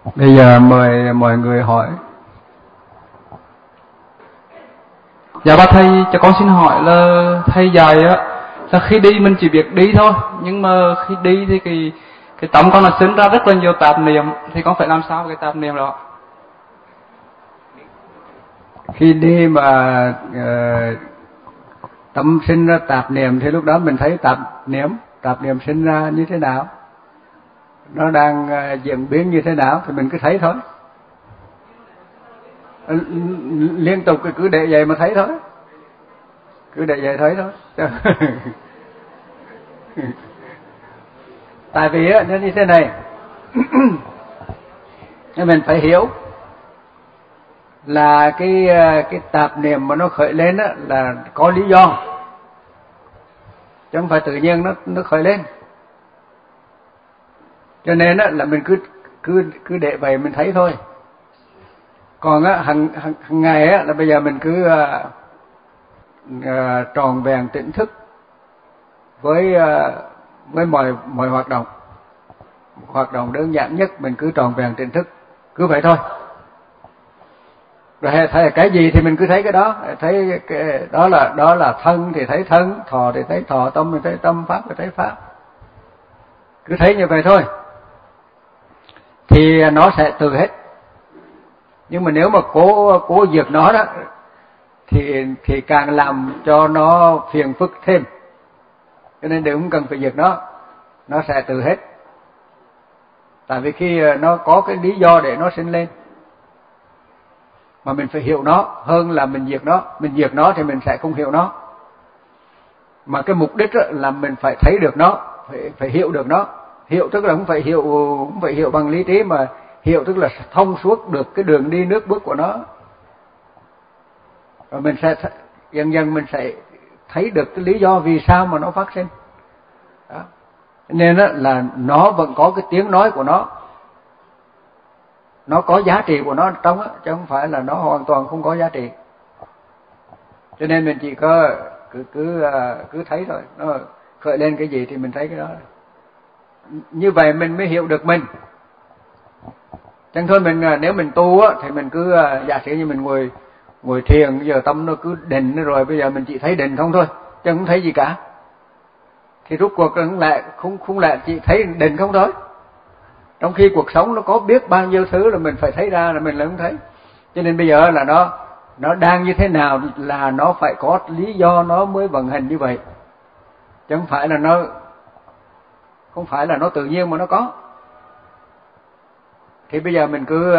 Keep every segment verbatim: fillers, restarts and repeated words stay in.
Bây giờ mời mọi người hỏi. Dạ ba thầy, cho con xin hỏi là thầy dạy á là khi đi mình chỉ việc đi thôi, nhưng mà khi đi thì cái cái tâm con là sinh ra rất là nhiều tạp niệm, thì con phải làm sao với cái tạp niệm đó? Khi đi mà uh, tâm sinh ra tạp niệm thì lúc đó mình thấy tạp niệm tạp niệm sinh ra như thế nào, nó đang uh, diễn biến như thế nào thì mình cứ thấy thôi, liên tục cứ để vậy mà thấy thôi, cứ để vậy thấy thôi. Tại vì á nó như thế này. Nên mình phải hiểu là cái cái tạp niệm mà nó khởi lên á là có lý do, chứ không phải tự nhiên nó nó khởi lên. Cho nên á là mình cứ cứ cứ để vậy mình thấy thôi. Còn á hàng hàng, hàng ngày á là bây giờ mình cứ uh, uh, tròn vẹn tỉnh thức với uh, với mọi mọi hoạt động. Hoạt động đơn giản nhất mình cứ tròn vẹn tỉnh thức, cứ vậy thôi. Rồi thấy cái gì thì mình cứ thấy cái đó, thấy cái đó là đó là thân thì thấy thân, thọ thì thấy thọ, tâm thì thấy tâm, pháp thì thấy pháp. Cứ thấy như vậy thôi thì nó sẽ từ hết. Nhưng mà nếu mà cố cố diệt nó đó thì thì càng làm cho nó phiền phức thêm. Cho nên đừng cần phải diệt nó, nó sẽ từ hết. Tại vì khi nó có cái lý do để nó sinh lên, mà mình phải hiểu nó hơn là mình diệt nó. Mình diệt nó thì mình sẽ không hiểu nó. Mà cái mục đích là mình phải thấy được nó, phải phải hiểu được nó. Hiểu tức là không phải hiểu không phải hiểu bằng lý trí, mà hiểu tức là thông suốt được cái đường đi nước bước của nó. Và mình sẽ dần dần mình sẽ thấy được cái lý do vì sao mà nó phát sinh. Đó. Nên là nó vẫn có cái tiếng nói của nó, nó có giá trị của nó trong á, chứ không phải là nó hoàn toàn không có giá trị. Cho nên mình chỉ có cứ cứ cứ thấy thôi, nó khởi lên cái gì thì mình thấy cái đó. Như vậy mình mới hiểu được mình. Chẳng thôi mình nếu mình tu á thì mình cứ giả sử như mình ngồi ngồi thiền, giờ tâm nó cứ định rồi, bây giờ mình chỉ thấy định không thôi, chứ không thấy gì cả. Thì rốt cuộc không lẽ không không lẽ chỉ thấy định không thôi. Trong khi cuộc sống nó có biết bao nhiêu thứ là mình phải thấy ra, là mình lại không thấy. Cho nên bây giờ là nó nó đang như thế nào là nó phải có lý do nó mới vận hành như vậy, chứ không phải là nó không phải là nó tự nhiên mà nó có. Thì bây giờ mình cứ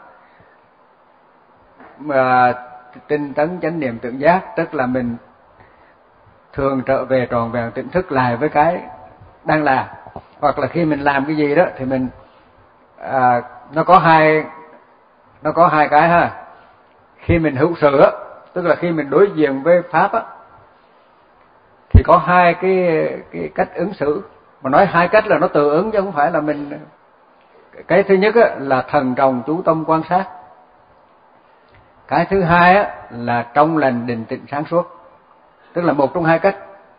mà tinh tấn chánh niệm tự giác, tức là mình thường trở về tròn vẹn tỉnh thức lại với cái đang làm. Hoặc là khi mình làm cái gì đó thì mình à, nó có hai nó có hai cái ha. Khi mình hữu sự á, tức là khi mình đối diện với pháp á, thì có hai cái cái cách ứng xử. Mà nói hai cách là nó tự ứng chứ không phải là mình. Cái thứ nhất á là thần trọng chú tâm quan sát. Cái thứ hai á là trong lành định tĩnh sáng suốt. Tức là một trong hai cách.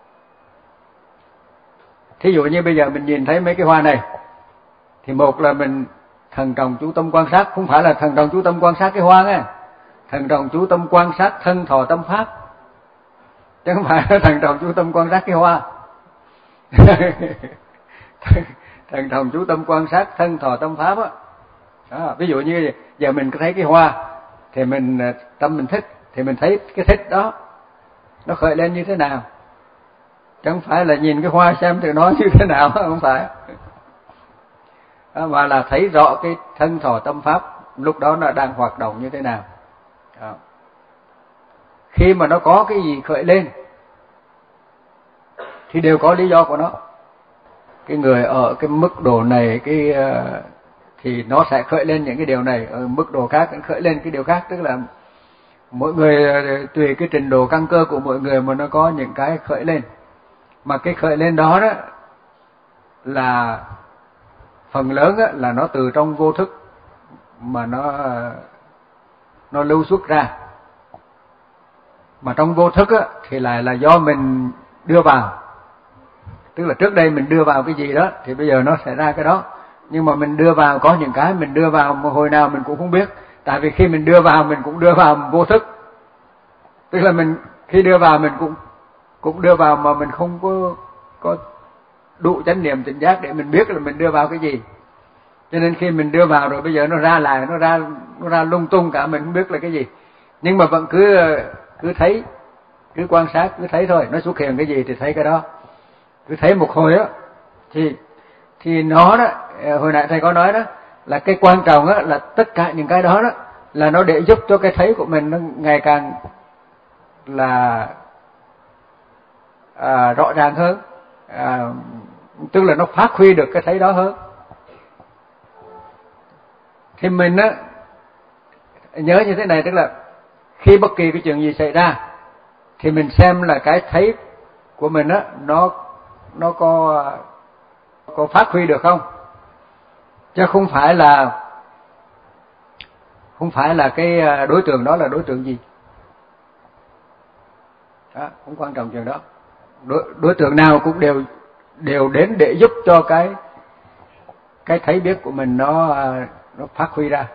Thí dụ như bây giờ mình nhìn thấy mấy cái hoa này, thì một là mình thần trọng chú tâm quan sát, không phải là thần trọng chú tâm quan sát cái hoa nghe. Thần trọng chú tâm quan sát thân thọ tâm pháp, chứ không phải là thần trọng chú tâm quan sát cái hoa. Thần trọng chú tâm quan sát thân thọ tâm pháp á. Đó, ví dụ như giờ mình thấy cái hoa thì mình tâm mình thích, thì mình thấy cái thích đó nó khởi lên như thế nào, chứ không phải là nhìn cái hoa xem từ nó như thế nào, không phải. Đó, mà là thấy rõ cái thân thọ tâm pháp lúc đó nó đang hoạt động như thế nào. Đó. Khi mà nó có cái gì khởi lên thì đều có lý do của nó. Cái người ở cái mức độ này cái thì nó sẽ khởi lên những cái điều này, ở mức độ khác cũng khởi lên cái điều khác. Tức là mỗi người tùy cái trình độ căn cơ của mỗi người mà nó có những cái khởi lên. Mà cái khởi lên đó đó là phần lớn đó, là nó từ trong vô thức mà nó nó lưu xuất ra. Mà trong vô thức á, thì lại là do mình đưa vào. Tức là trước đây mình đưa vào cái gì đó thì bây giờ nó sẽ ra cái đó. Nhưng mà mình đưa vào, có những cái mình đưa vào mà hồi nào mình cũng không biết. Tại vì khi mình đưa vào mình cũng đưa vào vô thức. Tức là mình khi đưa vào mình cũng cũng đưa vào mà mình không có có đủ chánh niệm tỉnh giác để mình biết là mình đưa vào cái gì. Cho nên khi mình đưa vào rồi bây giờ nó ra lại, nó ra nó ra lung tung cả, mình không biết là cái gì. Nhưng mà vẫn cứ cứ thấy, cứ quan sát, cứ thấy thôi, nó xuất hiện cái gì thì thấy cái đó. Cứ thấy một hồi á thì thì nó đó, hồi nãy thầy có nói đó, là cái quan trọng á là tất cả những cái đó đó là nó để giúp cho cái thấy của mình nó ngày càng là à, rõ ràng hơn, à, tức là nó phát huy được cái thấy đó hơn. Thì mình á nhớ như thế này, tức là khi bất kỳ cái chuyện gì xảy ra thì mình xem là cái thấy của mình á nó nó có có phát huy được không, chứ không phải là không phải là cái đối tượng đó là đối tượng gì. Đó, không quan trọng chuyện đó. Đối, đối tượng nào cũng đều đều đến để giúp cho cái cái thấy biết của mình nó nó phát huy ra.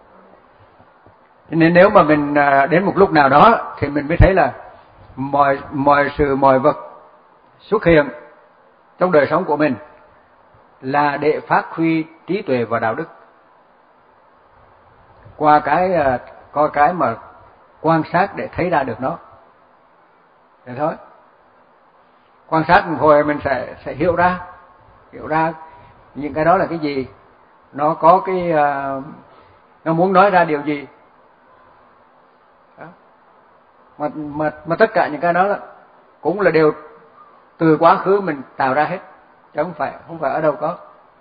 Nên nếu mà mình đến một lúc nào đó thì mình mới thấy là mọi mọi sự mọi vật xuất hiện trong đời sống của mình là để phát huy trí tuệ và đạo đức qua cái coi cái mà quan sát để thấy ra được nó. Thế thôi. Quan sát một hồi mình sẽ sẽ hiểu ra, hiểu ra những cái đó là cái gì, nó có cái uh, nó muốn nói ra điều gì. Đó. Mà mà mà tất cả những cái đó là cũng là đều từ quá khứ mình tạo ra hết, chứ không phải không phải ở đâu có.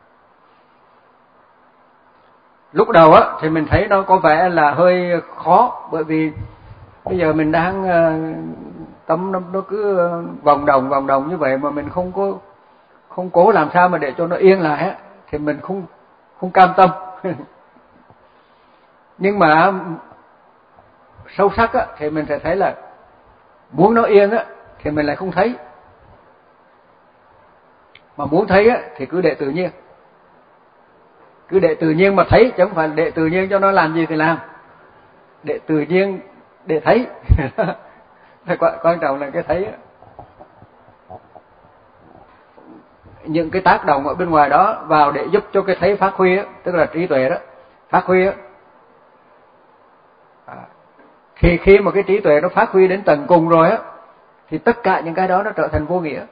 Lúc đầu á thì mình thấy nó có vẻ là hơi khó, bởi vì bây giờ mình đang uh, tâm nó, nó cứ vòng đồng vòng đồng như vậy mà mình không có không cố làm sao mà để cho nó yên lại á, thì mình không không cam tâm. Nhưng mà sâu sắc á thì mình sẽ thấy là muốn nó yên á thì mình lại không thấy, mà muốn thấy á thì cứ để tự nhiên, cứ để tự nhiên mà thấy, chứ không phải để tự nhiên cho nó làm gì thì làm, để tự nhiên để thấy. quan, quan trọng là cái thấy á. Những cái tác động ở bên ngoài đó vào để giúp cho cái thấy phát huy á, tức là trí tuệ đó phát huy á. À, khi khi mà cái trí tuệ nó phát huy đến tận cùng rồi á thì tất cả những cái đó nó trở thành vô nghĩa.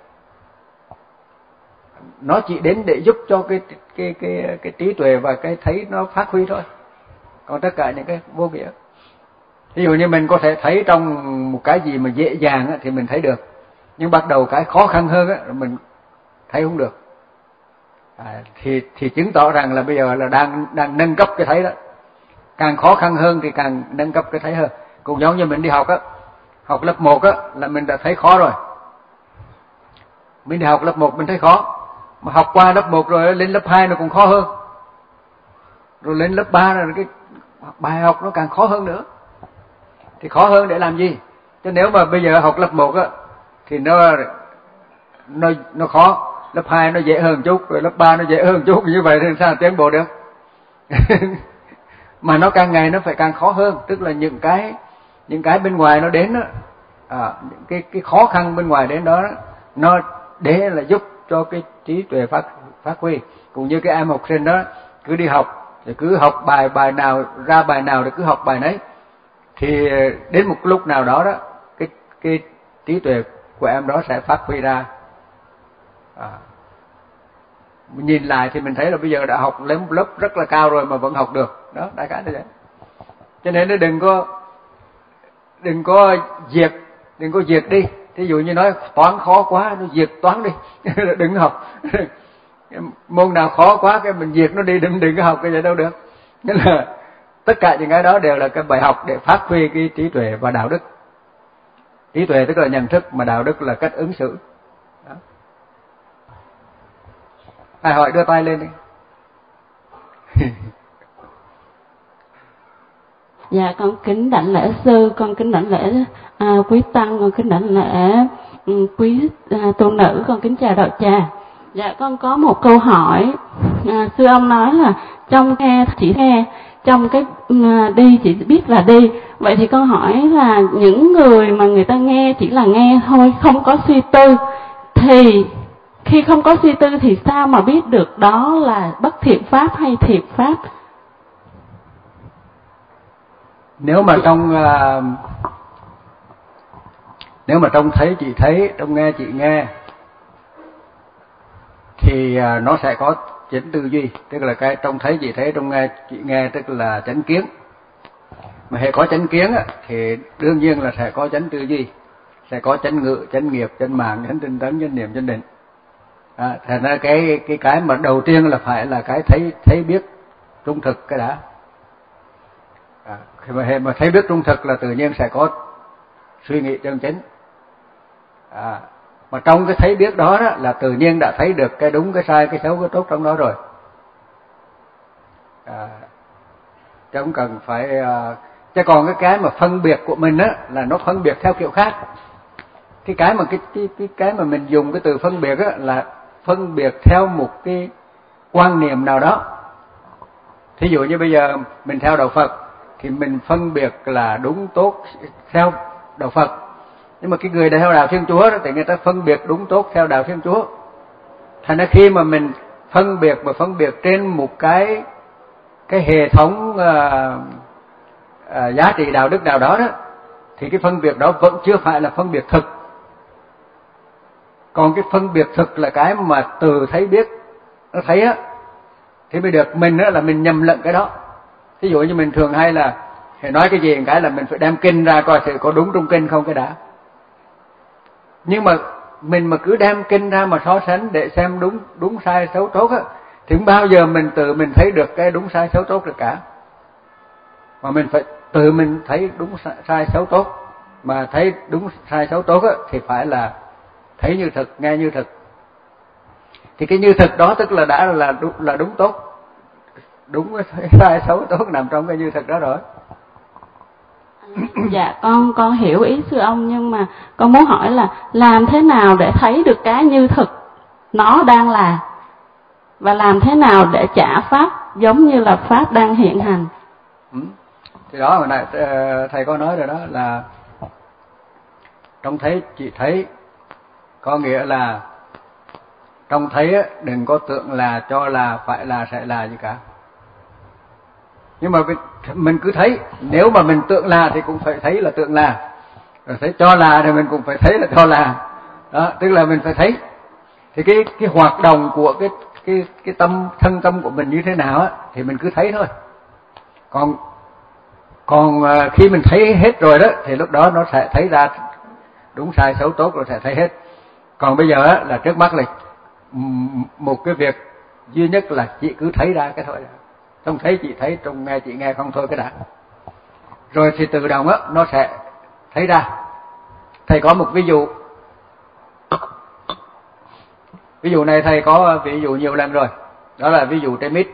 Nó chỉ đến để giúp cho cái cái cái cái trí tuệ và cái thấy nó phát huy thôi, còn tất cả những cái vô nghĩa. Ví dụ như mình có thể thấy trong một cái gì mà dễ dàng á, thì mình thấy được, nhưng bắt đầu cái khó khăn hơn á, mình thấy không được. À, thì thì chứng tỏ rằng là bây giờ là đang đang nâng cấp cái thấy đó, càng khó khăn hơn thì càng nâng cấp cái thấy hơn. Cũng giống như mình đi học á, học lớp một á là mình đã thấy khó rồi, mình đi học lớp một mình thấy khó, mà học qua lớp một rồi lên lớp hai nó cũng khó hơn, rồi lên lớp ba rồi cái bài học nó càng khó hơn nữa. Thì khó hơn để làm gì? Chứ nếu mà bây giờ học lớp một á thì nó nó nó khó, lớp hai nó dễ hơn chút, rồi lớp ba nó dễ hơn chút, như vậy thì sao tiến bộ được? Mà nó càng ngày nó phải càng khó hơn, tức là những cái những cái bên ngoài nó đến đó, à, những cái cái khó khăn bên ngoài đến đó, nó để là giúp cho cái trí tuệ phát phát huy. Cũng như cái em học sinh đó cứ đi học thì cứ học bài bài nào ra bài nào thì cứ học bài nấy, thì đến một lúc nào đó đó cái cái trí tuệ của em đó sẽ phát huy ra. À, nhìn lại thì mình thấy là bây giờ đã học lên lớp rất là cao rồi mà vẫn học được đó, đại khái như vậy. Cho nên nó đừng có đừng có diệt đừng có diệt đi. Thí dụ như nói toán khó quá, nó diệt toán đi. Đừng học. Môn nào khó quá cái mình diệt nó đi, đừng đừng có học cái gì đâu được. Nên là tất cả những cái đó đều là cái bài học để phát huy cái trí tuệ và đạo đức. Trí tuệ tức là nhận thức, mà đạo đức là cách ứng xử. Đó. Ai hỏi đưa tay lên đi. Dạ con kính đảnh lễ sư, con kính đảnh lễ à, quý tăng, con kính đảnh lễ um, quý à, tu nữ, con kính chào đạo tràng. Dạ con có một câu hỏi. à, sư ông nói là trong nghe chỉ nghe, trong cái à, đi chỉ biết là đi. Vậy thì con hỏi là những người mà người ta nghe chỉ là nghe thôi, không có suy tư, thì khi không có suy tư thì sao mà biết được đó là bất thiện pháp hay thiện pháp? Nếu mà trong uh, nếu mà trong thấy chị thấy, trong nghe chị nghe, thì uh, nó sẽ có chánh tư duy, tức là cái trong thấy chị thấy, trong nghe chị nghe, tức là chánh kiến. Mà hệ có chánh kiến á, thì đương nhiên là sẽ có chánh tư duy, sẽ có chánh ngữ, chánh nghiệp, chánh mạng, chánh tinh tấn, chánh niệm, chánh định. À, thành ra cái cái cái mà đầu tiên là phải là cái thấy thấy biết trung thực cái đã. À, khi mà, mà thấy biết trung thực là tự nhiên sẽ có suy nghĩ chân chính. À, mà trong cái thấy biết đó, đó là tự nhiên đã thấy được cái đúng, cái sai, cái xấu, cái tốt trong đó rồi. À, chứ không cần phải uh, chứ còn cái cái mà phân biệt của mình á là nó phân biệt theo kiểu khác. Cái cái mà cái cái cái cái mà mình dùng cái từ phân biệt á là phân biệt theo một cái quan niệm nào đó. Thí dụ như bây giờ mình theo đạo Phật thì mình phân biệt là đúng tốt theo đạo Phật. Nhưng mà cái người theo đạo Thiên Chúa đó thì người ta phân biệt đúng tốt theo đạo Thiên Chúa. Thành ra khi mà mình phân biệt và phân biệt trên một cái cái hệ thống uh, uh, giá trị đạo đức nào đó đó, thì cái phân biệt đó vẫn chưa phải là phân biệt thực. Còn cái phân biệt thực là cái mà từ thấy biết nó thấy á, thì mới được. Mình á là mình nhầm lẫn cái đó. Ví dụ như mình thường hay là nói cái gì cái là mình phải đem kinh ra coi thử có đúng trong kinh không cái đã. Nhưng mà mình mà cứ đem kinh ra mà so sánh để xem đúng đúng sai xấu tốt á, thì không bao giờ mình tự mình thấy được cái đúng sai xấu tốt được cả. Mà mình phải tự mình thấy đúng sai xấu tốt. Mà thấy đúng sai xấu tốt á thì phải là thấy như thực, nghe như thực. Thì cái như thực đó tức là đã là đúng, là đúng tốt, đúng sai xấu tốt nằm trong cái như thực đó rồi. Dạ con con hiểu ý sư ông, nhưng mà con muốn hỏi là làm thế nào để thấy được cái như thực nó đang là, và làm thế nào để trả pháp giống như là pháp đang hiện hành? Ừ. Thì đó hồi nãy thầy có nói rồi đó, là trong thấy chị thấy có nghĩa là trong thấy á, đừng có tưởng là, cho là, phải là, sẽ là gì cả. Nhưng mà mình cứ thấy, nếu mà mình tưởng là thì cũng phải thấy là tưởng là, rồi thấy cho là thì mình cũng phải thấy là cho là. Đó, tức là mình phải thấy. Thì cái cái hoạt động của cái cái cái tâm thân tâm của mình như thế nào á thì mình cứ thấy thôi. Còn còn khi mình thấy hết rồi đó thì lúc đó nó sẽ thấy ra đúng sai xấu tốt, rồi sẽ thấy hết. Còn bây giờ á là trước mắt là một cái việc duy nhất là chị cứ thấy ra cái thôi. Trong thấy chị thấy, trong nghe chị nghe không thôi cái đã. Rồi thì tự động á nó sẽ thấy ra. Thầy có một ví dụ. Ví dụ này thầy có ví dụ nhiều lần rồi. Đó là ví dụ trái mít.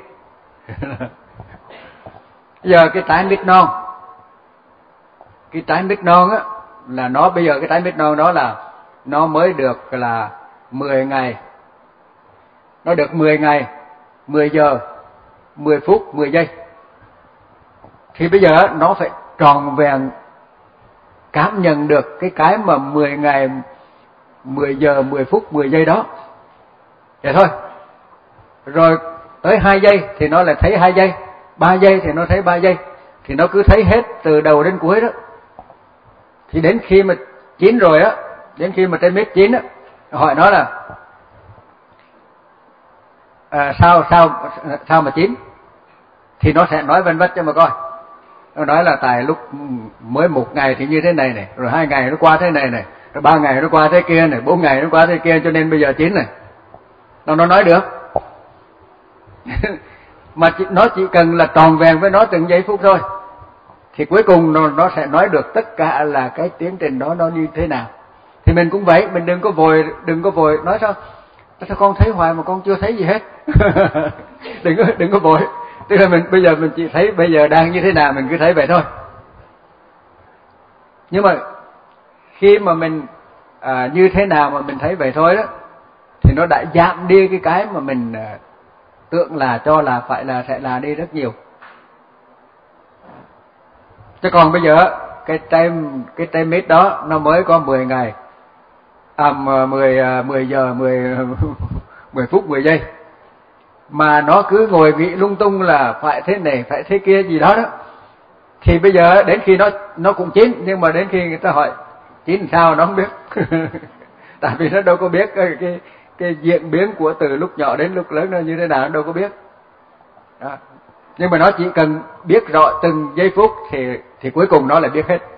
Bây giờ cái trái mít non, cái trái mít non á là nó, bây giờ cái trái mít non đó là nó mới được là mười ngày. Nó được mười ngày, mười giờ, mười phút, mười giây. Thì bây giờ nó phải tròn vẹn cảm nhận được cái cái mà mười ngày, mười giờ, mười phút, mười giây đó. Vậy thôi. Rồi tới hai giây thì nó lại thấy hai giây, ba giây thì nó thấy ba giây. Thì nó cứ thấy hết từ đầu đến cuối đó. Thì đến khi mà chín rồi á, đến khi mà trái mít chín á, hỏi nó là à, sao sao sao mà chín, thì nó sẽ nói vân vân cho mà coi. Nó nói là tại lúc mới một ngày thì như thế này này, rồi hai ngày nó qua thế này này, rồi ba ngày nó qua thế kia này, bốn ngày nó qua thế kia, cho nên bây giờ chín này. Nó nó nói được. Mà nó chỉ cần là tròn vẹn với nó từng giây phút thôi, thì cuối cùng nó, nó sẽ nói được tất cả là cái tiến trình đó nó như thế nào. Thì mình cũng vậy, mình đừng có vội, đừng có vội nói sao sao con thấy hoài mà con chưa thấy gì hết. đừng có đừng có vội. Tức là mình bây giờ mình chỉ thấy bây giờ đang như thế nào, mình cứ thấy vậy thôi. Nhưng mà khi mà mình à, như thế nào mà mình thấy vậy thôi đó, thì nó đã giảm đi cái cái mà mình à, tưởng là, cho là, phải là, sẽ là đi rất nhiều. Chứ còn bây giờ cái time cái time mít đó nó mới có mười ngày, à, mười mười giờ mười mười phút mười giây, mà nó cứ ngồi nghĩ lung tung là phải thế này phải thế kia gì đó đó, thì bây giờ đến khi nó nó cũng chín, nhưng mà đến khi người ta hỏi chín sao nó không biết. Tại vì nó đâu có biết cái, cái cái diễn biến của từ lúc nhỏ đến lúc lớn nó như thế nào, nó đâu có biết đó. Nhưng mà nó chỉ cần biết rõ từng giây phút thì thì cuối cùng nó lại biết hết.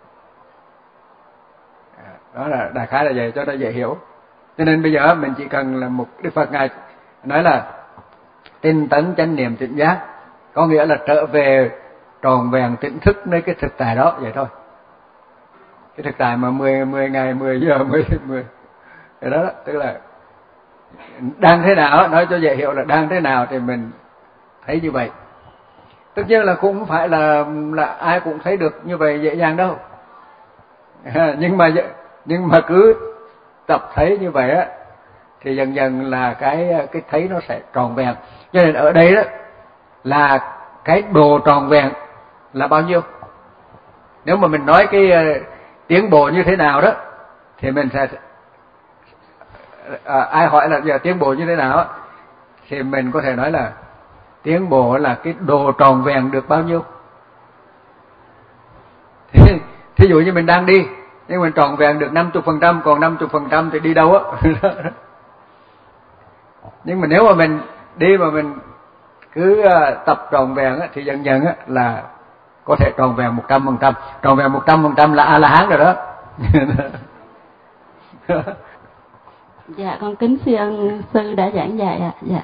Đó là đại khái là vậy, cho nó dễ hiểu. Cho nên bây giờ mình chỉ cần là một Đức Phật ngài nói là tinh tấn chánh niệm tỉnh giác, có nghĩa là trở về tròn vẹn tỉnh thức nơi cái thực tại đó vậy thôi. Cái thực tại mà mười mười ngày mười giờ mười mười cái đó, đó tức là đang thế nào, nói cho dễ hiểu là đang thế nào thì mình thấy như vậy. Tất nhiên là cũng không phải là là ai cũng thấy được như vậy dễ dàng đâu. Nhưng mà nhưng mà cứ tập thấy như vậy á thì dần dần là cái cái thấy nó sẽ tròn vẹn. Cho nên ở đây đó là cái độ tròn vẹn là bao nhiêu? Nếu mà mình nói cái uh, tiến bộ như thế nào đó thì mình sẽ à, ai hỏi là giờ tiến bộ như thế nào thì mình có thể nói là tiến bộ là cái độ tròn vẹn được bao nhiêu. Thí, thí dụ như mình đang đi nhưng mình tròn vẹn được năm mươi phần trăm, còn năm mươi phần trăm thì đi đâu á. Nhưng mà nếu mà mình đi mà mình cứ tập tròn vẹn á thì dần dần á là có thể tròn vẹn một trăm phần trăm. Tròn vẹn một trăm phần trăm là A-la-hán rồi đó. Dạ, con kính sư ân sư đã giảng dạy ạ. Dạ.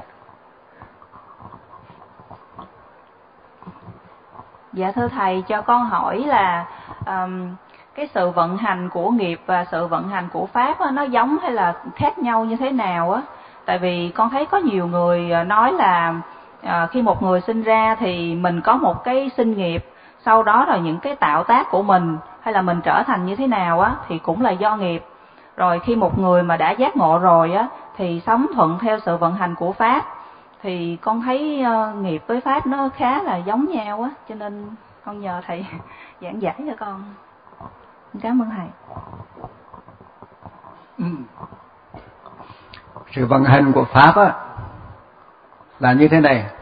Dạ thưa thầy, cho con hỏi là um, cái sự vận hành của nghiệp và sự vận hành của pháp á, nó giống hay là khác nhau như thế nào á? Tại vì con thấy có nhiều người nói là à, khi một người sinh ra thì mình có một cái sinh nghiệp, sau đó là những cái tạo tác của mình hay là mình trở thành như thế nào á thì cũng là do nghiệp. Rồi khi một người mà đã giác ngộ rồi á thì sống thuận theo sự vận hành của pháp, thì con thấy uh, nghiệp với pháp nó khá là giống nhau á, cho nên con nhờ thầy giảng giải cho con. Cảm ơn thầy. Ừ. Sự vận hành của pháp á là như thế này.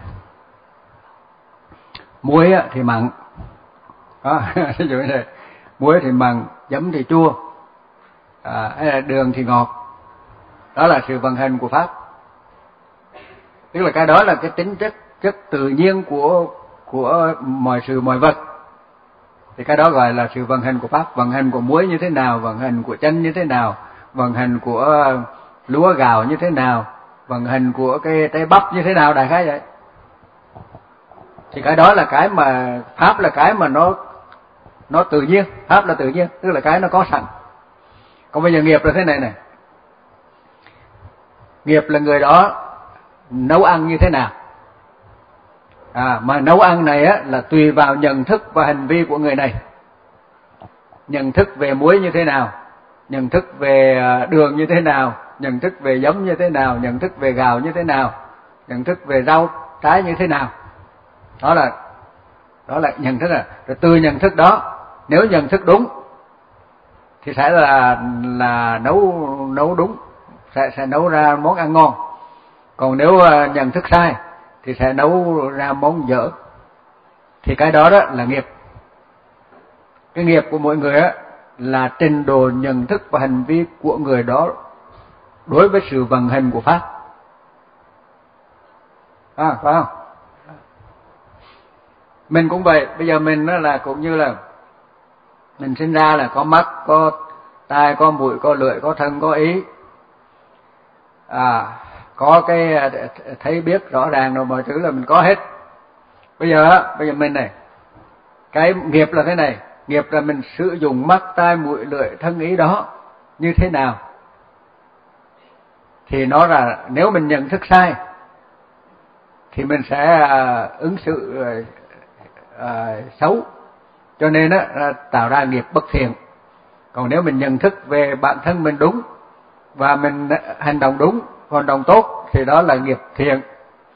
Muối á thì mặn, đó, ví dụ như này, muối thì mặn, giấm thì chua, à, hay là đường thì ngọt. Đó là sự vận hành của pháp. Tức là cái đó là cái tính chất chất tự nhiên của của mọi sự mọi vật. Thì cái đó gọi là sự vận hành của pháp. Vận hành của muối như thế nào, vận hành của chanh như thế nào, vận hành của lúa gạo như thế nào, vận hành của cái trái bắp như thế nào, đại khái vậy. Thì cái đó là cái mà pháp là cái mà nó nó tự nhiên, pháp là tự nhiên, tức là cái nó có sẵn. Còn bây giờ nghiệp là thế này này. Nghiệp là người đó nấu ăn như thế nào. À, mà nấu ăn này á là tùy vào nhận thức và hành vi của người này. Nhận thức về muối như thế nào, nhận thức về đường như thế nào, nhận thức về giấm như thế nào, nhận thức về gạo như thế nào, nhận thức về rau trái như thế nào. Đó là đó là nhận thức. À. Rồi từ nhận thức đó, nếu nhận thức đúng thì sẽ là là nấu nấu đúng, sẽ sẽ nấu ra món ăn ngon. Còn nếu nhận thức sai thì sẽ nấu ra món dở. Thì cái đó đó là nghiệp. Cái nghiệp của mỗi người á là trình độ nhận thức và hành vi của người đó đối với sự vận hành của pháp. À, phải không? Mình cũng vậy. Bây giờ mình đó là cũng như là mình sinh ra là có mắt, có tai, có mũi, có lưỡi, có thân, có ý. À, có cái thấy biết rõ ràng rồi, mọi thứ là mình có hết. Bây giờ bây giờ mình này, cái nghiệp là thế này. Nghiệp là mình sử dụng mắt, tai, mũi, lưỡi, thân, ý đó như thế nào. Thì nó là nếu mình nhận thức sai thì mình sẽ uh, ứng xử uh, uh, xấu, cho nên uh, tạo ra nghiệp bất thiện. Còn nếu mình nhận thức về bản thân mình đúng và mình hành động đúng, hành động tốt thì đó là nghiệp thiện.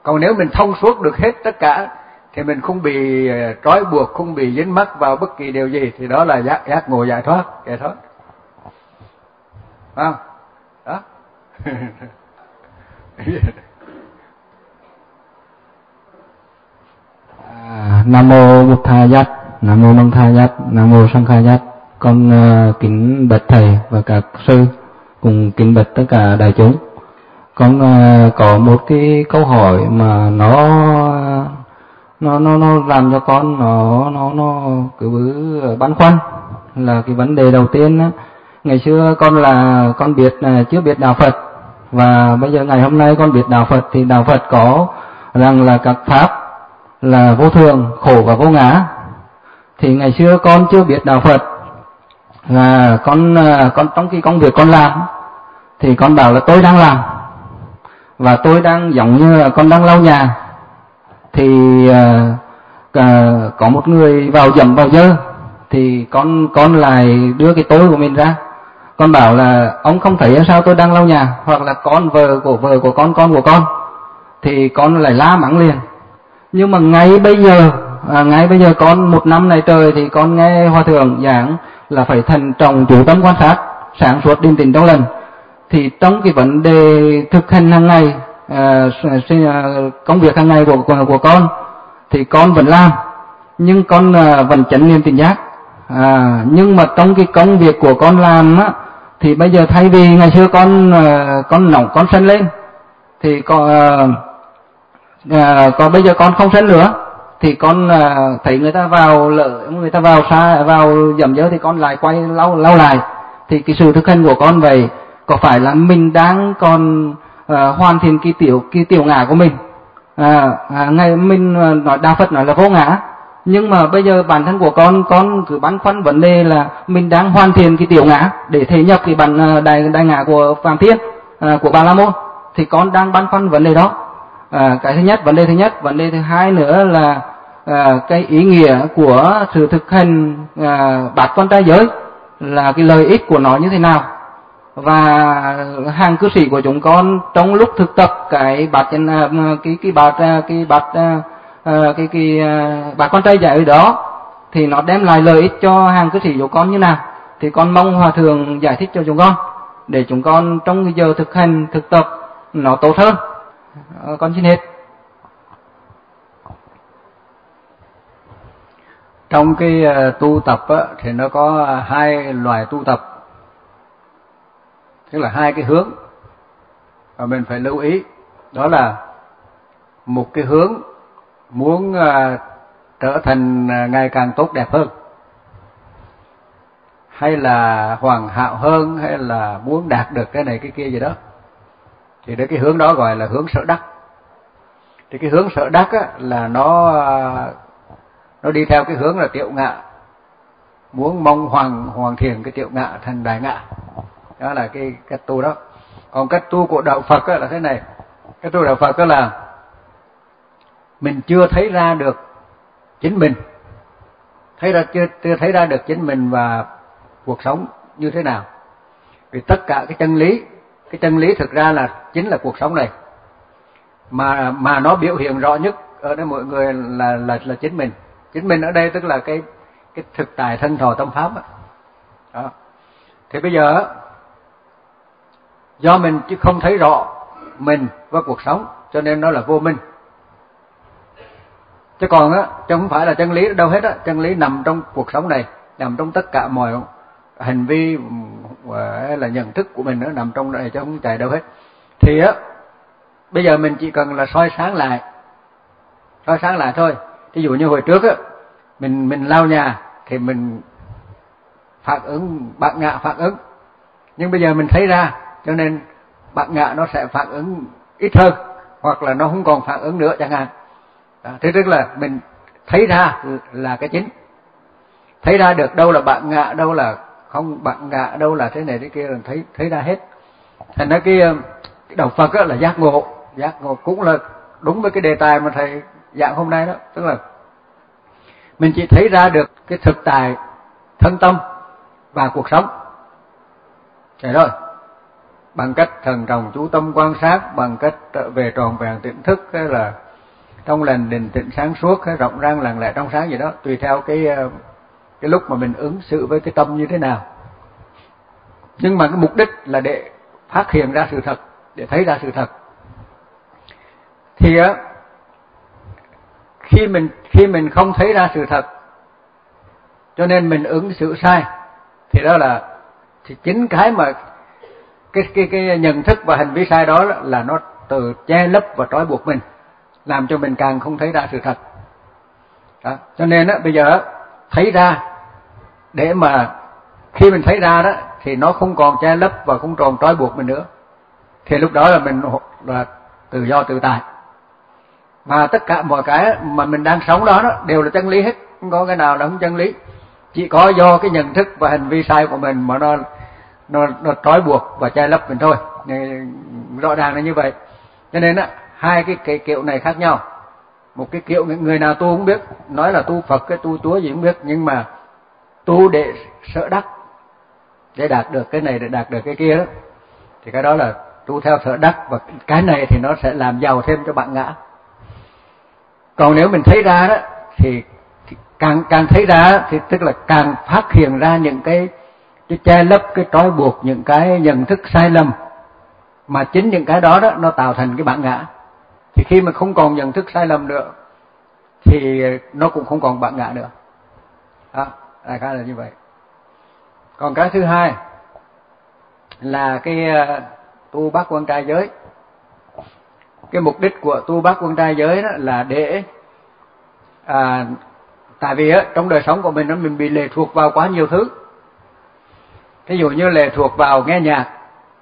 Còn nếu mình thông suốt được hết tất cả thì mình không bị trói buộc, không bị dính mắc vào bất kỳ điều gì, thì đó là giác giác ngộ giải thoát, giải thoát. Không? Đó. À, Nam mô Bụt Tha Giác, Nam mô Măng Tha Giác, Nam mô Sang Kha Giác. Con uh, kính bạch thầy và các sư, cùng kính bạch tất cả đại chúng. Con uh, có một cái câu hỏi mà nó nó nó nó làm cho con nó nó nó cứ băn khoăn, là cái vấn đề đầu tiên á. Ngày xưa con là con biết là chưa biết đạo Phật, và bây giờ ngày hôm nay con biết đạo Phật, thì đạo Phật có rằng là các pháp là vô thường, khổ và vô ngã. Thì ngày xưa con chưa biết đạo Phật, là con con trong khi công việc con làm thì con bảo là tôi đang làm, và tôi đang giống như là con đang lau nhà, thì uh, uh, có một người vào dầm vào dơ, thì con con lại đưa cái tôi của mình ra, con bảo là ông không thấy sao tôi đang lau nhà, hoặc là con vợ của vợ của con con của con, thì con lại la mắng liền. Nhưng mà ngay bây giờ à, ngay bây giờ con một năm này trời thì con nghe Hòa Thượng giảng là phải thận trọng chú tâm quan sát, sáng suốt điềm tĩnh trong lành. Thì trong cái vấn đề thực hành hàng ngày, à, công việc hàng ngày của, của của con thì con vẫn làm, nhưng con à, vẫn chánh niệm tỉnh giác. À, nhưng mà trong cái công việc của con làm á, thì bây giờ thay vì ngày xưa con à, con nóng con sân lên, thì con à, à, còn bây giờ con không sân nữa, thì con à, thấy người ta vào lỡ người ta vào xa vào dầm dỡ thì con lại quay lau lau lại. Thì cái sự thực hành của con vậy có phải là mình đang còn à, hoàn thiện cái tiểu cái tiểu ngã của mình? À, à, ngày mình nói đạo Phật nói là vô ngã, nhưng mà bây giờ bản thân của con con cứ băn khoăn vấn đề là mình đang hoàn thiện cái tiểu ngã để thể nhập cái bản đại đại ngã của Phạm Thiên, à, của Bà La Môn, thì con đang băn khoăn vấn đề đó. À, cái thứ nhất, vấn đề thứ nhất, vấn đề thứ hai nữa là à, cái ý nghĩa của sự thực hành à, bát quan trai giới, là cái lợi ích của nó như thế nào, và hàng cư sĩ của chúng con trong lúc thực tập cái bát cái cái bát cái bát cái cái, cái bát quan trai giới đó thì nó đem lại lợi ích cho hàng cư sĩ của con như nào, thì con mong Hòa Thượng giải thích cho chúng con để chúng con trong cái giờ thực hành thực tập nó tốt hơn. À, con xin hết. Trong cái uh, tu tập á, thì nó có hai loại tu tập, tức là hai cái hướng và mình phải lưu ý. Đó là một cái hướng muốn uh, trở thành uh, ngày càng tốt đẹp hơn, hay là hoàn hảo hơn, hay là muốn đạt được cái này cái kia gì đó, thì đấy cái hướng đó gọi là hướng sở đắc. Thì cái hướng sở đắc á, là nó nó đi theo cái hướng là tiểu ngã, muốn mong hoàn hoàn thiện cái tiểu ngã thành đại ngã. Đó là cái cách tu đó. Còn cách tu của đạo Phật á, là thế này. Cách tu đạo Phật đó là mình chưa thấy ra được chính mình, thấy ra chưa chưa thấy ra được chính mình và cuộc sống như thế nào. Vì tất cả cái chân lý, cái chân lý thực ra là chính là cuộc sống này, mà mà nó biểu hiện rõ nhất ở đây mọi người là là là chính mình. Chính mình ở đây tức là cái cái thực tại thân thọ tâm pháp đó. Đó. Thì bây giờ do mình chứ không thấy rõ mình và cuộc sống, cho nên nó là vô minh. Chứ còn á, chứ không phải là chân lý đâu hết á, chân lý nằm trong cuộc sống này, nằm trong tất cả mọi hành vi hay là nhận thức của mình, nó nằm trong này chứ không chạy đâu hết. Thì á, bây giờ mình chỉ cần là soi sáng lại, soi sáng lại thôi. Ví dụ như hồi trước á, mình mình lau nhà thì mình phản ứng bát ngã phản ứng, nhưng bây giờ mình thấy ra, cho nên bát ngã nó sẽ phản ứng ít hơn, hoặc là nó không còn phản ứng nữa chẳng hạn. Đó, thế tức là mình thấy ra là cái chính, thấy ra được đâu là bát ngã, đâu là không bát ngã, đâu là thế này thế kia, là thấy thấy ra hết. Thành ra cái, cái đạo Phật á là giác ngộ, giác ngộ cũng là đúng với cái đề tài mà thầy giảng hôm nay đó, tức là mình chỉ thấy ra được cái thực tại thân tâm và cuộc sống. Vậy rồi. bằng cách thần trọng chú tâm quan sát, bằng cách trở về tròn vẹn tỉnh thức, hay là trong lành định tĩnh sáng suốt, hay rộng rang lặng lẽ trong sáng gì đó, tùy theo cái cái lúc mà mình ứng xử với cái tâm như thế nào. Nhưng mà cái mục đích là để phát hiện ra sự thật, để thấy ra sự thật. Thì á, khi mình khi mình không thấy ra sự thật, cho nên mình ứng xử sai, thì đó là thì chính cái mà cái cái cái nhận thức và hành vi sai đó là nó từ che lấp và trói buộc mình, làm cho mình càng không thấy ra sự thật. Đó. Cho nên á, bây giờ thấy ra, để mà khi mình thấy ra đó thì nó không còn che lấp và không còn trói buộc mình nữa, thì lúc đó là mình là tự do tự tại. Mà tất cả mọi cái mà mình đang sống đó, đó đều là chân lý hết, không có cái nào là không chân lý. Chỉ có do cái nhận thức và hành vi sai của mình mà nó nó nó trói buộc và che lấp mình thôi. Rõ ràng là như vậy. Cho nên á, hai cái, cái kiểu này khác nhau. Một cái kiểu người nào tu không biết, nói là tu Phật, cái tu Chúa gì không biết, nhưng mà tu để sở đắc, để đạt được cái này, để đạt được cái kia đó, thì cái đó là tu theo sở đắc, và cái này thì nó sẽ làm giàu thêm cho bạn ngã. Còn nếu mình thấy ra đó thì, thì càng càng thấy ra thì tức là càng phát hiện ra những cái cái che lấp, cái trói buộc, những cái nhận thức sai lầm, mà chính những cái đó đó nó tạo thành cái bản ngã. Thì khi mà không còn nhận thức sai lầm nữa thì nó cũng không còn bản ngã nữa. Đó, đại khái là như vậy. Còn cái thứ hai là cái uh, tu bát quan trai giới. Cái mục đích của tu bát quan trai giới đó là để à, tại vì á, trong đời sống của mình nó mình bị lệ thuộc vào quá nhiều thứ. Ví dụ như lệ thuộc vào nghe nhạc.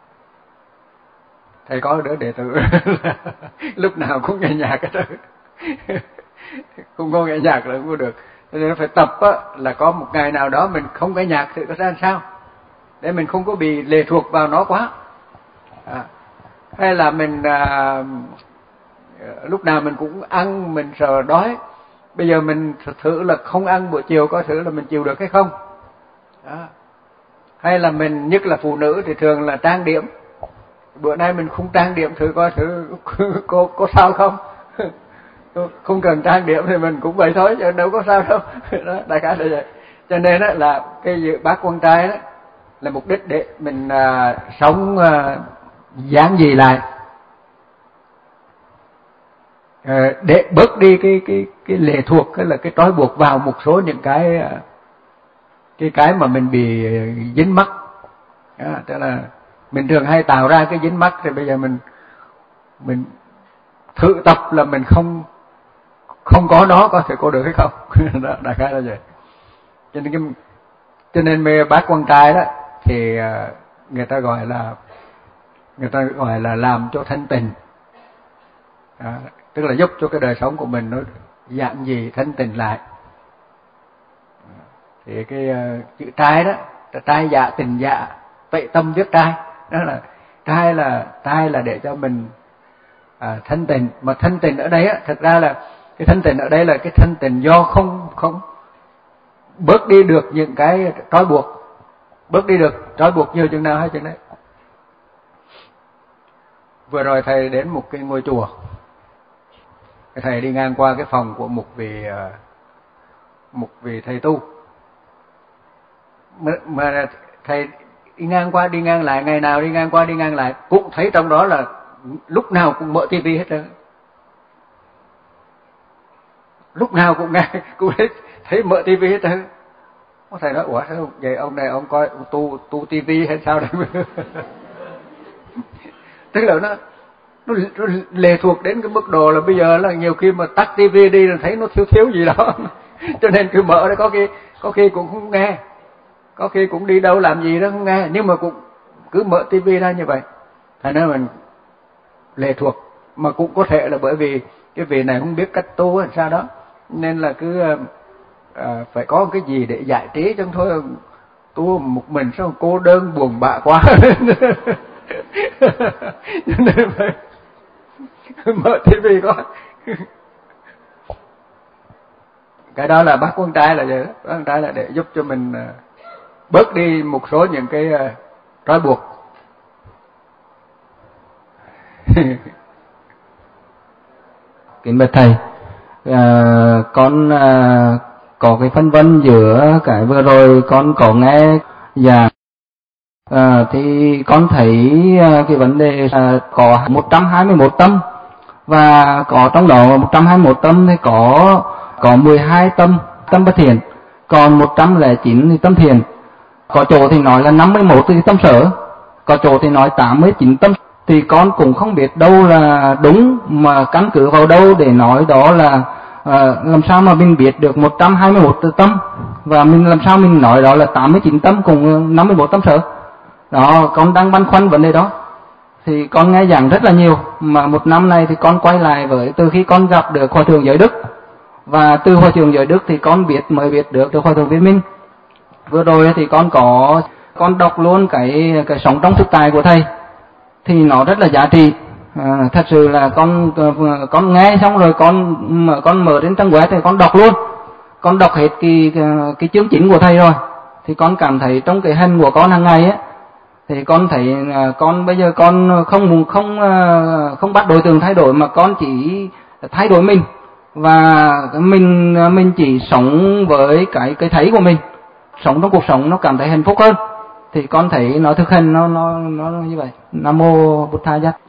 Thầy có đứa đệ tử lúc nào cũng nghe nhạc hết rồi. Không có nghe nhạc là không có được. Cho nên phải tập á, là có một ngày nào đó mình không nghe nhạc thì có ra sao, để mình không có bị lệ thuộc vào nó quá. À, hay là mình à, lúc nào mình cũng ăn, mình sợ đói. Bây giờ mình thử là không ăn buổi chiều, có thử là mình chịu được hay không. Đó. Hay là mình, nhất là phụ nữ thì thường là trang điểm. Bữa nay mình không trang điểm, thử coi thử có, có sao không. Không cần trang điểm thì mình cũng vậy thôi, chứ đâu có sao đâu. Đó, đại khái là vậy. Cho nên đó là cái dự bát quan trai đó là mục đích để mình à, sống à, giản dị lại, à, để bớt đi cái cái cái lệ thuộc, cái là cái trói buộc vào một số những cái cái cái mà mình bị dính mắc. Đó, tức là mình thường hay tạo ra cái dính mắc, thì bây giờ mình mình thử tập là mình không không có nó, có thể có được hay không. Đó, đại khái là vậy. Cho nên cái cho nên mê bát quan trai đó thì người ta gọi là người ta gọi là làm cho thanh tịnh. Đó, tức là giúp cho cái đời sống của mình nó dạng gì thanh tịnh lại. Thì cái uh, chữ trai đó, trai dạ tình dạ, vậy tâm viết trai, đó là trai là trai là để cho mình à, thanh tịnh. Mà thanh tịnh ở đây á, thật ra là cái thanh tịnh ở đây là cái thanh tịnh do không không bớt đi được những cái trói buộc, bớt đi được trói buộc nhiều chừng nào hay chừng đấy. Vừa rồi thầy đến một cái ngôi chùa, thầy đi ngang qua cái phòng của một vị một vị thầy tu, mà, mà thầy đi ngang qua đi ngang lại, ngày nào đi ngang qua đi ngang lại cũng thấy trong đó là lúc nào cũng mở tivi hết trơn, lúc nào cũng nghe cũng thấy, thấy mở tivi hết trơn. Thầy nói ủa sao vậy, ông này ông coi tu tu tivi hay sao đấy? Tức là nó nó lệ thuộc đến cái mức độ là bây giờ là nhiều khi mà tắt tivi đi là thấy nó thiếu thiếu gì đó, cho nên cứ mở đấy, có khi có khi cũng không nghe, có khi cũng đi đâu làm gì đó không nghe, nhưng mà cũng cứ mở tivi ra như vậy. Thành ra mình lệ thuộc, mà cũng có thể là bởi vì cái vị này không biết cách tu hay sao đó, nên là cứ à, phải có cái gì để giải trí chứ thôi, tu một mình sao cô đơn buồn bã quá. Nên phải mở tivi có. Cái đó là bác quan trai là vậy đó. Bác quan trai là để giúp cho mình bớt đi một số những cái trói buộc. kính bạch thầy, à, con à, có cái phân vân giữa cái vừa rồi con có nghe và à, thì con thấy à, cái vấn đề à, có một trăm hai mươi mốt tâm, và có trong đó một trăm hai mươi mốt tâm thì có có mười hai tâm tâm bất thiện, còn một trăm lẻ chín thì tâm thiện. Có chỗ thì nói là năm mươi mốt thì tâm sở, có chỗ thì nói tám mươi chín tâm, thì con cũng không biết đâu là đúng, mà căn cứ vào đâu để nói đó là à, làm sao mà mình biết được một trăm hai mươi mốt tâm, và mình làm sao mình nói đó là tám mươi chín tâm cùng năm mươi mốt tâm sở. Đó, con đang băn khoăn vấn đề đó. Thì con nghe giảng rất là nhiều, mà một năm này thì con quay lại với từ khi con gặp được Hòa thượng Giới Đức, và từ Hòa thượng Giới Đức thì con biết mới biết được từ Hòa thượng Viên Minh. Vừa rồi thì con có con đọc luôn cái cái sống trong thực tại của thầy, thì nó rất là giá trị. À, thật sự là con con nghe xong rồi con con mở đến trang web thì con đọc luôn, con đọc hết cái cái chương chính của thầy rồi, thì con cảm thấy trong cái hành của con hàng ngày á, thì con thấy con bây giờ con không không không bắt đối tượng thay đổi, mà con chỉ thay đổi mình, và mình mình chỉ sống với cái cái thấy của mình, sống trong cuộc sống nó cảm thấy hạnh phúc hơn, thì con thấy nó thực hành nó nó nó như vậy. Nam mô Bụt Tha Giác.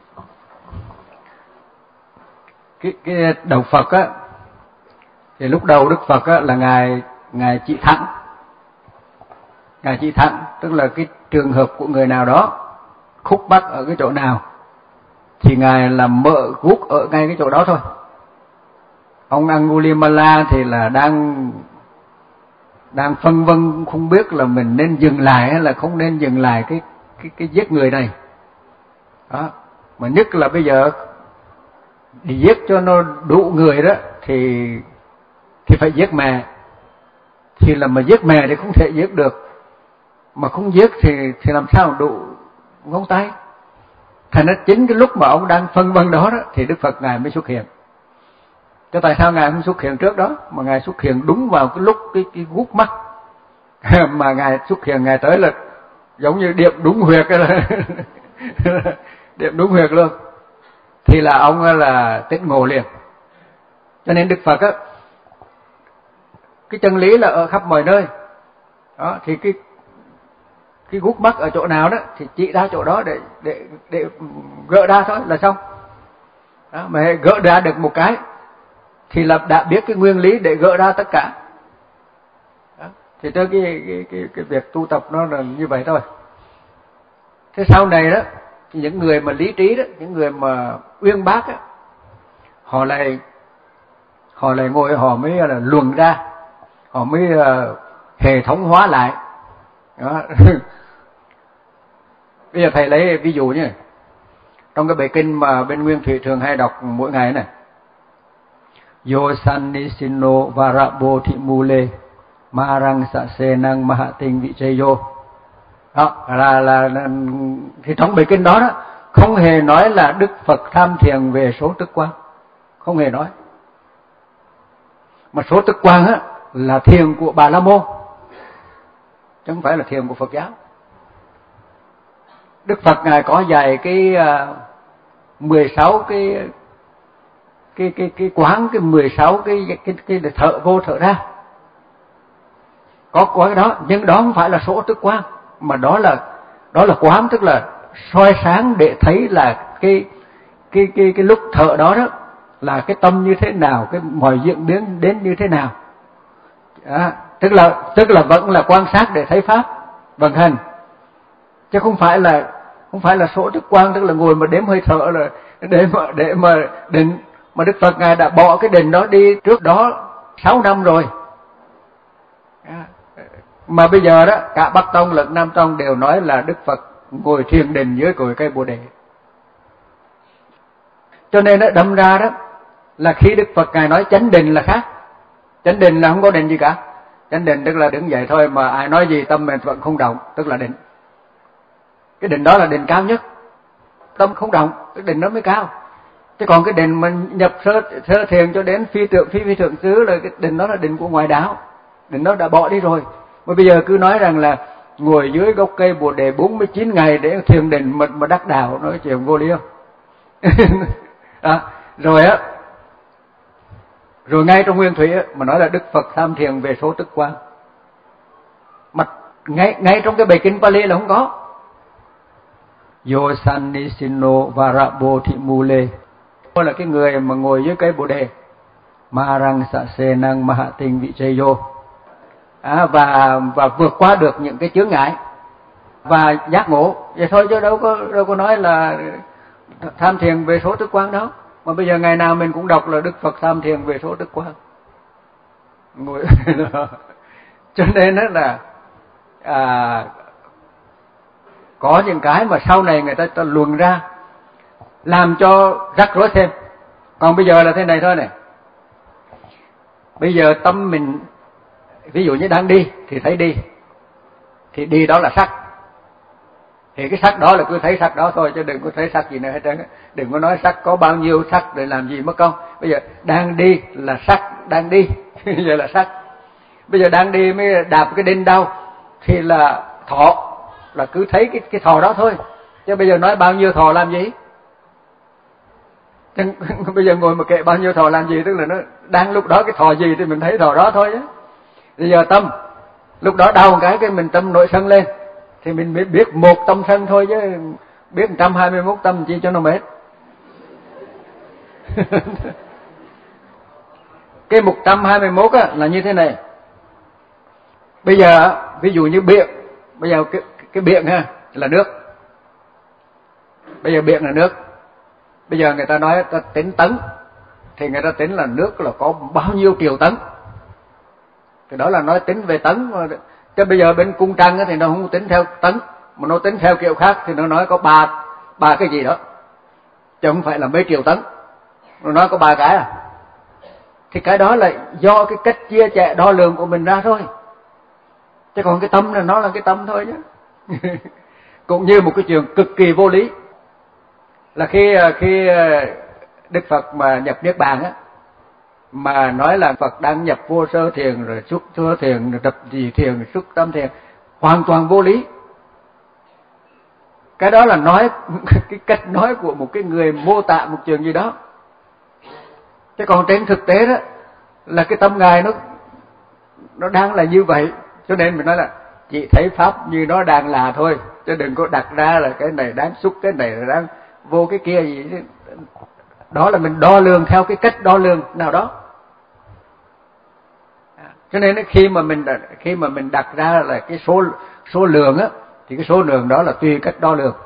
Cái cái đầu Phật á, thì lúc đầu Đức Phật á là ngài ngài chỉ thẳng, ngài chỉ thẳng tức là cái trường hợp của người nào đó khúc mắc ở cái chỗ nào thì ngài làm mở guốc ở ngay cái chỗ đó thôi. Ông Angulimala thì là đang đang phân vân không biết là mình nên dừng lại hay là không nên dừng lại cái cái cái giết người này. Đó, mà nhất là bây giờ để giết cho nó đủ người đó thì thì phải giết mẹ. Thì là mà giết mẹ thì không thể giết được, mà không giết thì thì làm sao đủ ngón tay. Thành ra chính cái lúc mà ông đang phân vân đó, đó thì Đức Phật ngài mới xuất hiện. Cho tại sao ngài không xuất hiện trước đó, mà ngài xuất hiện đúng vào cái lúc cái cái gút mắt mà ngài xuất hiện, ngài tới là giống như điểm đúng huyệt là điểm đúng huyệt luôn, thì là ông là tỉnh ngộ liền. Cho nên Đức Phật á, cái chân lý là ở khắp mọi nơi đó, thì cái cái gút mắt ở chỗ nào đó thì chỉ ra chỗ đó để để để gỡ ra thôi là xong. Đó, mà gỡ ra được một cái thì là đã biết cái nguyên lý để gỡ ra tất cả. Đó, thì tới cái cái cái cái việc tu tập nó là như vậy thôi. Thế sau này đó thì những người mà lý trí đó, những người mà uyên bác á, họ lại họ lại ngồi họ mới là luận ra, họ mới uh, hệ thống hóa lại. Đó. Bây giờ thầy lấy ví dụ nhé, trong cái bài kinh mà bên Nguyên Thủy thường hay đọc mỗi ngày này, Yo Sannisino Varabodhimule Marang Sasenang Mahating Vichayo. Đó là, là là thì trong bài kinh đó đó không hề nói là Đức Phật tham thiền về số tức quang, không hề nói. Mà số tức quang á là thiền của Bà La Môn, chứ không phải là thiền của Phật giáo. Đức Phật ngài có dạy cái uh, mười sáu cái cái cái cái quán, cái mười sáu cái cái cái, cái thở vô thở ra. Có có cái đó, nhưng đó không phải là số tức quang, mà đó là đó là quán, tức là soi sáng để thấy là cái cái cái cái lúc thở đó đó là cái tâm như thế nào, cái mọi diễn biến đến như thế nào. À, tức là tức là vẫn là quan sát để thấy pháp vận hành, chứ không phải là không phải là số tức quang, tức là ngồi mà đếm hơi thở là để mà để mà định. Mà Đức Phật ngài đã bỏ cái định đó đi trước đó sáu năm rồi. À, mà bây giờ đó cả Bắc Tông lẫn Nam Tông đều nói là Đức Phật ngồi thiền định dưới cội cây Bồ Đề. Cho nên nó đâm ra đó là khi Đức Phật ngài nói chánh định là khác. Chánh định là không có định gì cả. Chánh định tức là đứng dậy thôi mà ai nói gì tâm mình vẫn không động, tức là định. Cái định đó là định cao nhất. Tâm không động, cái định đó mới cao. Chứ còn cái định mà nhập sơ, sơ thiền cho đến phi tượng phi phi thượng xứ là cái định đó là định của ngoại đạo. Định đó đã bỏ đi rồi. Mà bây giờ cứ nói rằng là ngồi dưới gốc cây Bồ Đề bốn mươi chín ngày để thiền định mà, mà đắc đạo, nói chuyện vô lý không? À, rồi á, Rồi ngay trong nguyên thủy mà nói là Đức Phật tham thiền về số tức quang, mà ngay ngay trong cái bài kinh Pali là không có. Yo Sannisino Varabodhimule là cái người mà ngồi dưới cây Bồ đề, Marang Sasenang Mahating Vichayo, à, và và vượt qua được những cái chướng ngại và giác ngộ vậy thôi, chứ đâu có đâu có nói là tham thiền về số tức quang đâu. Mà bây giờ ngày nào mình cũng đọc là Đức Phật tham thiền về số tức quang ngồi cho nên đó là à, có những cái mà sau này người ta, ta luận ra làm cho rắc rối thêm. Còn bây giờ là thế này thôi này, bây giờ tâm mình ví dụ như đang đi thì thấy đi, thì đi đó là sắc, thì cái sắc đó là cứ thấy sắc đó thôi, chứ đừng có thấy sắc gì nữa hết trơn. Đừng có nói sắc có bao nhiêu sắc để làm gì mất công. Bây giờ đang đi là sắc đang đi bây giờ là sắc. Bây giờ đang đi mới đạp cái đinh đau thì là thọ, là cứ thấy cái cái thọ đó thôi, chứ bây giờ nói bao nhiêu thọ làm gì. Chứ bây giờ ngồi mà kệ bao nhiêu thọ làm gì, tức là nó đang lúc đó cái thọ gì thì mình thấy thọ đó thôi chứ. Bây giờ tâm lúc đó đau một cái cái mình tâm nội sân lên thì mình biết biết một tâm sân thôi, chứ biết một trăm hai mươi mốt tâm chi cho nó mệt. Cái một trăm hai mươi mốt á là như thế này. Bây giờ ví dụ như biển, bây giờ cái cái biển ha là nước. Bây giờ biển là nước. Bây giờ người ta nói ta tính tấn thì người ta tính là nước là có bao nhiêu triệu tấn. Thì đó là nói tính về tấn. Chứ bây giờ bên cung trăng thì nó không tính theo tấn, mà nó tính theo kiểu khác thì nó nói có ba ba cái gì đó, chứ không phải là mấy triệu tấn. Nó nói có ba cái à. Thì cái đó là do cái cách chia sẻ đo lường của mình ra thôi. Chứ còn cái tâm là nó là cái tâm thôi chứ. Cũng như một cái chuyện cực kỳ vô lý là khi khi Đức Phật mà nhập Niết Bàn á, mà nói là Phật đang nhập vô sơ thiền rồi xuất sơ thiền rồi tập trì thiền rồi xuất tâm thiền, hoàn toàn vô lý. Cái đó là nói cái cách nói của một cái người mô tả một chuyện gì đó. Chứ còn trên thực tế đó là cái tâm Ngài nó nó đang là như vậy. Cho nên mình nói là chỉ thấy pháp như nó đang là thôi, chứ đừng có đặt ra là cái này đáng xúc, cái này là đáng vô, cái kia gì. Đó là mình đo lường theo cái cách đo lường nào đó. Cho nên khi mà mình khi mà mình đặt ra là cái số số lượng á, thì cái số lượng đó là tùy cách đo lường.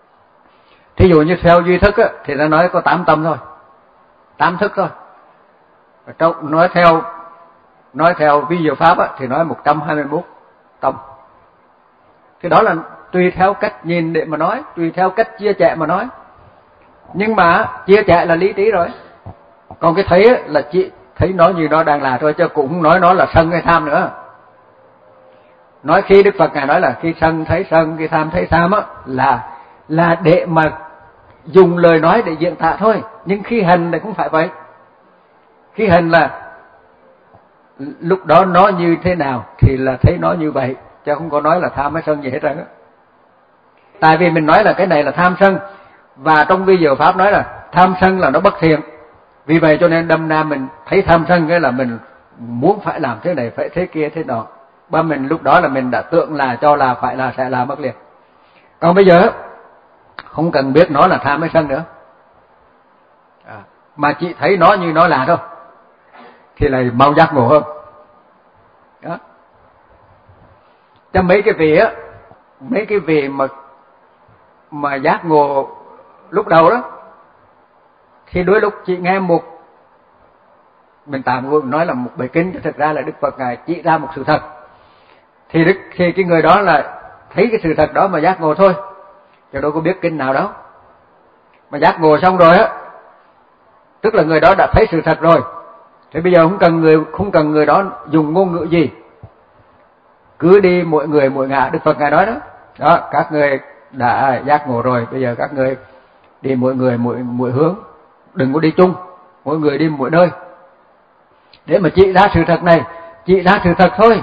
Thí dụ như theo duy thức á thì nó nói có tám tâm thôi, tám thức thôi. Trong nói theo nói theo vi diệu pháp á thì nói một trăm hai mươi mốt tâm. Thì đó là tùy theo cách nhìn để mà nói, tùy theo cách chia sẻ mà nói. Nhưng mà chia sẻ là lý trí rồi. Còn cái thấy á, là chỉ thấy nó như nó đang là thôi, chứ cũng không nói nó là sân hay tham nữa. Nói khi Đức Phật Ngài nói là khi sân thấy sân, khi tham thấy tham á, là là để mà dùng lời nói để diễn tả thôi. Nhưng khi hành thì cũng phải vậy. Khi hành là lúc đó nó như thế nào thì là thấy nó như vậy, chứ không có nói là tham hay sân gì hết trơn á. Tại vì mình nói là cái này là tham sân, và trong vi diệu pháp nói là tham sân là nó bất thiện. Vì vậy cho nên đâm ra mình thấy tham sân cái là mình muốn phải làm thế này, phải thế kia thế nọ. Ba mình lúc đó là mình đã tưởng là, cho là, phải là, sẽ là mất liền. Còn bây giờ không cần biết nó là tham hay sân nữa, à, mà chỉ thấy nó như nó là thôi, thì là mau giác ngộ hơn. Đó. Cho mấy cái vị á, mấy cái vị mà mà giác ngộ lúc đầu đó, thì đôi lúc chị nghe một, mình tạm nói là một bài kinh, chứ thực ra là Đức Phật Ngài chỉ ra một sự thật. Thì đức khi cái người đó là thấy cái sự thật đó mà giác ngộ thôi, chứ đâu có biết kinh nào đâu. Mà giác ngộ xong rồi á, tức là người đó đã thấy sự thật rồi. Thì bây giờ không cần người không cần người đó dùng ngôn ngữ gì, cứ đi mỗi người mỗi ngả. Đức Phật Ngài nói đó, đó các người đã giác ngộ rồi, bây giờ các người đi mỗi người mỗi mỗi hướng, đừng có đi chung, mỗi người đi mỗi nơi, để mà chỉ ra sự thật này, chỉ ra sự thật thôi.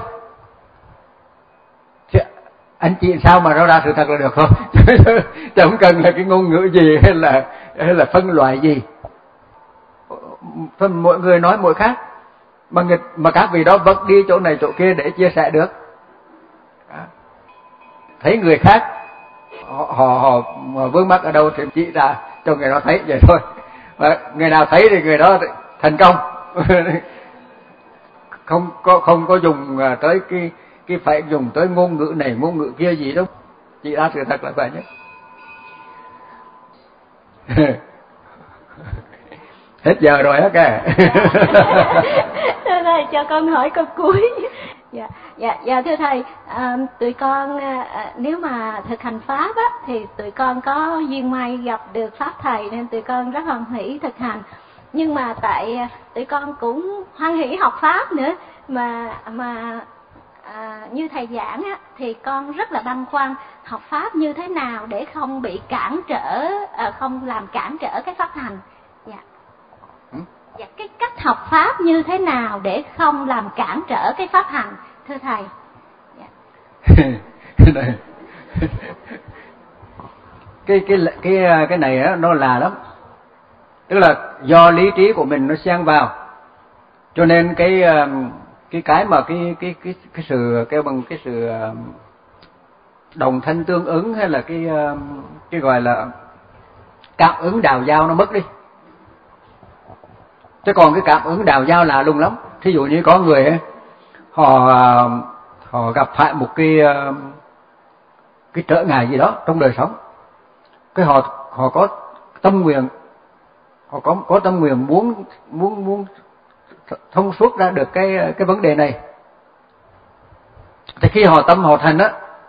Thì anh chị sao mà nó ra sự thật là được không? Chứ không cần là cái ngôn ngữ gì hay là hay là phân loại gì. phần mỗi người nói mỗi khác, mà người, mà các vị đó vẫn đi chỗ này chỗ kia để chia sẻ được. Đó. Thấy người khác họ họ, họ vướng mắc ở đâu thì chỉ ra cho người đó thấy vậy thôi, và người nào thấy thì người đó thành công. Không có không có dùng tới cái cái phải dùng tới ngôn ngữ này ngôn ngữ kia gì đâu, chỉ ra sự thật là vậy nhé. Hết giờ rồi á kìa. Thưa thầy, cho con hỏi câu cuối. Dạ, dạ, dạ thưa thầy, à, tụi con à, nếu mà thực hành pháp á, thì tụi con có duyên may gặp được pháp thầy nên tụi con rất hoan hỷ thực hành. Nhưng mà tại tụi con cũng hoan hỷ học pháp nữa, mà mà à, như thầy giảng á, thì con rất là băn khoăn học pháp như thế nào để không bị cản trở, à, không làm cản trở cái pháp hành. Dạ. Dạ, cái cách học pháp như thế nào để không làm cản trở cái pháp hành, thưa thầy? Dạ. cái cái cái cái này á, nó là lắm, tức là do lý trí của mình nó xen vào, cho nên cái cái cái mà cái cái cái cái sự cái bằng cái sự đồng thanh tương ứng, hay là cái cái gọi là cảm ứng đào giao nó mất đi. Chứ còn cái cảm ứng đào giao là lùng lắm. Thí dụ như có người ấy, họ họ gặp phải một cái cái trở ngại gì đó trong đời sống, cái họ họ có tâm nguyện, họ có có tâm nguyện muốn muốn muốn thông suốt ra được cái cái vấn đề này. Thì khi họ tâm họ thành á,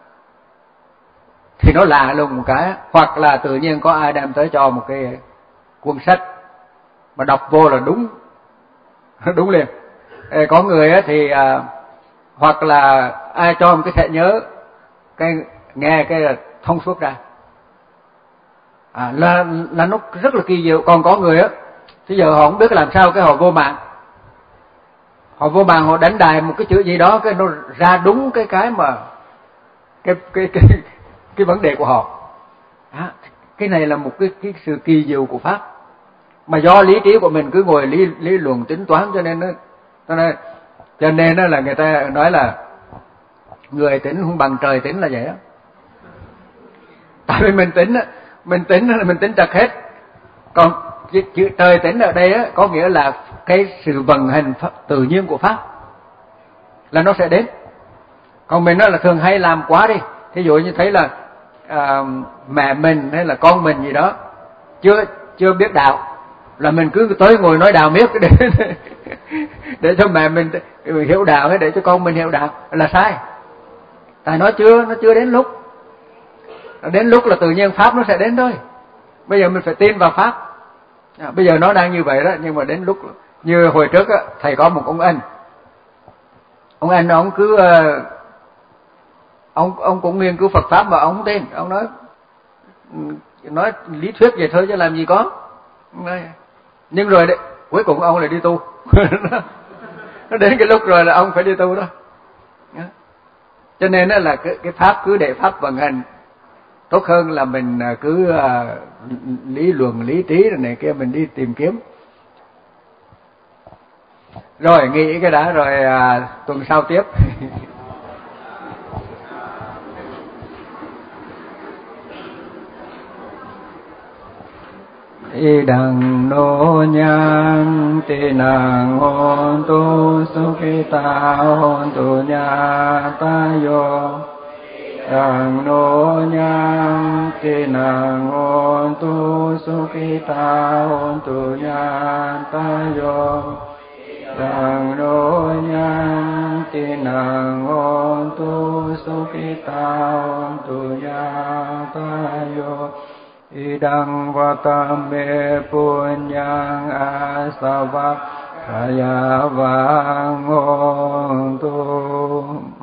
thì nó lạ lùng một cái, hoặc là tự nhiên có ai đem tới cho một cái cuốn sách mà đọc vô là đúng đúng liền. Có người á thì à, hoặc là ai cho một cái thẻ nhớ, cái nghe cái là thông suốt ra, à, là là nó rất là kỳ diệu. Còn có người á, bây giờ họ không biết làm sao, cái họ vô mạng, họ vô mạng họ đánh đài một cái chữ gì đó, cái nó ra đúng cái cái mà cái cái cái cái vấn đề của họ. À, cái này là một cái cái sự kỳ diệu của pháp, mà do lý trí của mình cứ ngồi lý lý luận tính toán, cho nên nó cho nên cho nên đó là người ta nói là người tính không bằng trời tính, là vậy đó. Tại vì mình tính mình tính là mình tính trật hết, còn chữ trời tính ở đây á, có nghĩa là cái sự vận hành tự nhiên của pháp là nó sẽ đến. Còn mình đó là thường hay làm quá đi, thí dụ như thấy là à, mẹ mình hay là con mình gì đó chưa chưa biết đạo, là mình cứ tới ngồi nói đạo miết để để cho mẹ mình hiểu đạo hay để cho con mình hiểu đạo, là sai. Tại nó chưa nó chưa đến lúc, đến lúc là tự nhiên pháp nó sẽ đến thôi. Bây giờ mình phải tin vào pháp. À, bây giờ nó đang như vậy đó, nhưng mà đến lúc như hồi trước á, thầy có một ông anh, ông anh ông cứ ông ông cũng nghiên cứu Phật pháp mà ông không tin, ông nói nói lý thuyết vậy thôi chứ làm gì có. Nhưng rồi đấy, cuối cùng ông lại đi tu. Nó đến cái lúc rồi là ông phải đi tu đó. Cho nên đó là cái, cái pháp cứ để pháp vận hành, tốt hơn là mình cứ uh, lý luận lý trí rồi này kia mình đi tìm kiếm. Rồi nghĩ cái đã, rồi uh, tuần sau tiếp. Idang no nyang tinang hontu sukita hontu nyatayo. Idang no nyang tinang hontu sukita hontu nyatayo. Idang no nyang tinang hontu sukita hontu nyatayo. Idang vatame punyang asava kaya vangontu.